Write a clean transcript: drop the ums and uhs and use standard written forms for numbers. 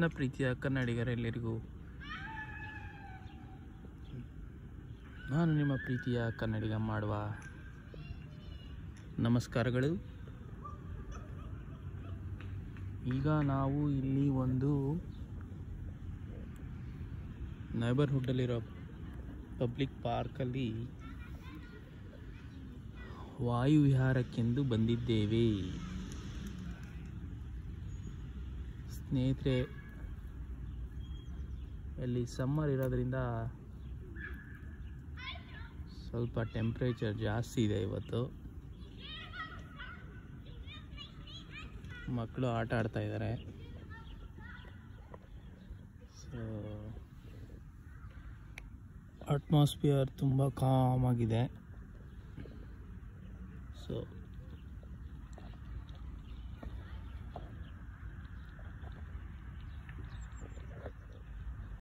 ನನ್ನ ಪ್ರೀತಿಯ ಕನ್ನಡಿಗರೆಲ್ಲರಿಗೂ ನಾನು ನಿಮ್ಮ ಪ್ರೀತಿಯ ಕನ್ನಡಿಗ ಮಾಡುವ ನಮಸ್ಕಾರಗಳು. ಈಗ ನಾವು ಇಲ್ಲಿ ಒಂದು ನೈಬರ್ಹುಡ್ಡಲ್ಲಿರೋ ಪಬ್ಲಿಕ್ ಪಾರ್ಕಲ್ಲಿ ವಾಯುವಿಹಾರಕ್ಕೆಂದು ಬಂದಿದ್ದೇವೆ. ಸ್ನೇಹಿತರೆ, ಅಲ್ಲಿ ಸಮ್ಮರ್ ಇರೋದ್ರಿಂದ ಸ್ವಲ್ಪ ಟೆಂಪ್ರೇಚರ್ ಜಾಸ್ತಿ ಇದೆ. ಇವತ್ತು ಮಕ್ಕಳು ಆಟ ಆಡ್ತಾ ಇದ್ದಾರೆ. ಸೊ ಅಟ್ಮಾಸ್ಫಿಯರ್ ತುಂಬ ಕಾಮ್ ಆಗಿದೆ. ಸೊ